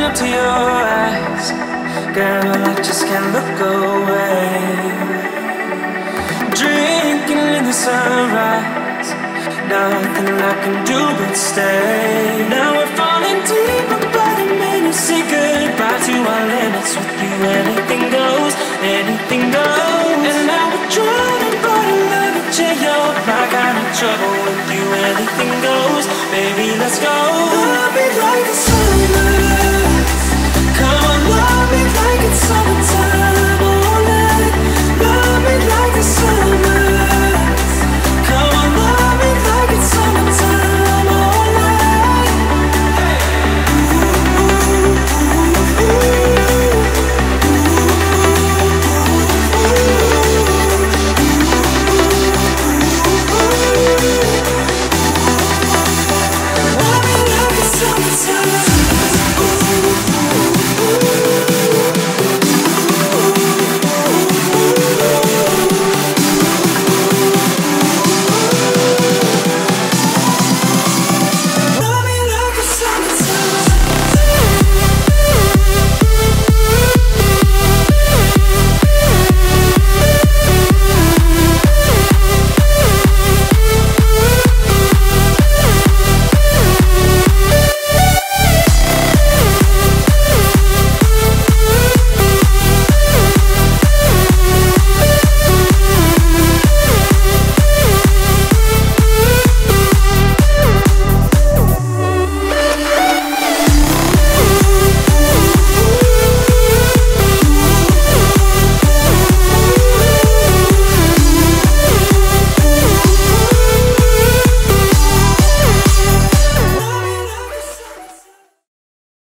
up to your eyes, girl, I just can't look away. Drinking in the sunrise, nothing I can do but stay. Now we're falling deeper, but the minute say goodbye to our limits. With you anything goes, anything goes. And now we're drowning, but I love it, yeah, you're my kind of trouble. With you anything goes, baby, let's go. Love me like this.